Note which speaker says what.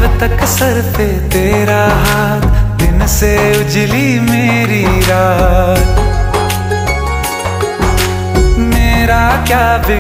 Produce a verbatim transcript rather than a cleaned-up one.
Speaker 1: तक सर पे तेरा हाथ, दिन से उजली मेरी रात। मेरा क्या